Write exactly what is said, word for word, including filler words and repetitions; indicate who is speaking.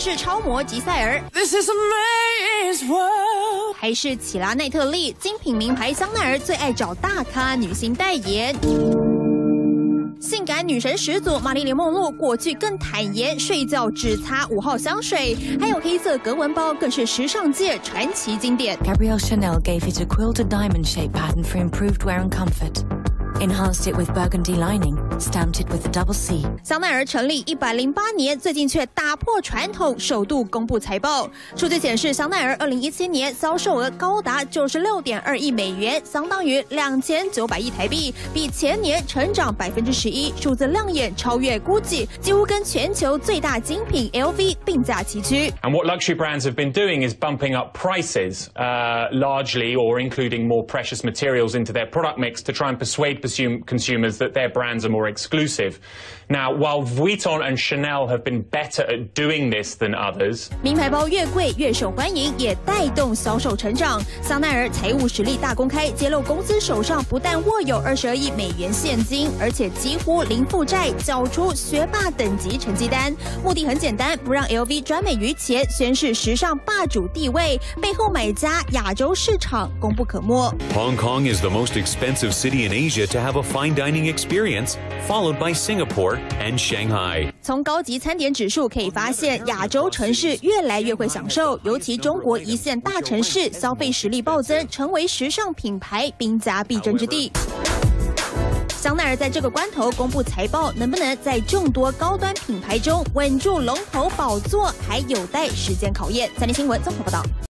Speaker 1: 是超模吉赛尔，
Speaker 2: This is a man's world.
Speaker 1: 还是启拉奈特利？精品名牌香奈儿最爱找大咖女星代言。 性感女神始祖玛丽莲梦露过去更坦言，睡觉只擦五号香水，还有黑色格纹包更是时尚界传奇经典。
Speaker 3: Gabrielle Chanel gave it a quilted diamond-shaped pattern for improved wear and comfort. Enhanced it with burgundy lining, stamped it with a double C.
Speaker 1: 香奈儿成立一百零八年，最近却打破传统，首度公布财报。数据显示，香奈儿二零一七年销售额高达九十六点二亿美元，相当于两千九百亿台币，比前年成长百分之十一，数字亮眼，超越 Gucci， 几乎跟全球最大精品 L V 并驾齐驱。
Speaker 4: And what luxury brands have been doing is bumping up prices, uh, largely or including more precious materials into their product mix to try and persuade consumers that their brands are more exclusive. Now, while Vuitton and Chanel have been better at doing this than others,
Speaker 1: 名牌包越贵越受欢迎，也带动销售成长。香奈儿财务实力大公开，揭露公司手上不但握有二十二亿美元现金，而且几乎零负债，缴出学霸等级成绩单。目的很简单，不让 L V 专美于前，宣示时尚霸主地位。背后买家亚洲市场功不可没。
Speaker 5: Hong Kong is the most expensive city in Asia to have a fine dining experience, followed by Singapore and Shanghai.
Speaker 1: 从高级餐点指数可以发现，亚洲城市越来越会享受，尤其中国一线大城市消费实力暴增，成为时尚品牌兵家必争之地。香奈儿在这个关头公布财报，能不能在众多高端品牌中稳住龙头宝座，还有待时间考验。三立新闻综合报道。